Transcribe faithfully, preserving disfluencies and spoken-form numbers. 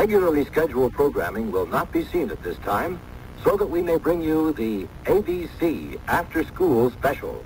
regularly scheduled programming will not be seen at this time, so that we may bring you the A B C After School Special.